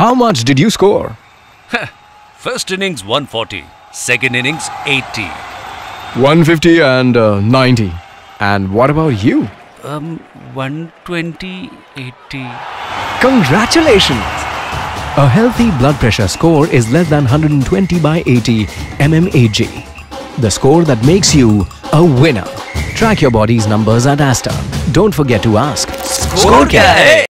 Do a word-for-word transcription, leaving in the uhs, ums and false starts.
How much did you score? First innings one forty, second innings eighty. one fifty and uh, ninety. And what about you? Um, one twenty, eighty. Congratulations! A healthy blood pressure score is less than one hundred twenty by eighty mmHg. The score that makes you a winner. Track your body's numbers at ASTER. Don't forget to ask, Score kya hai?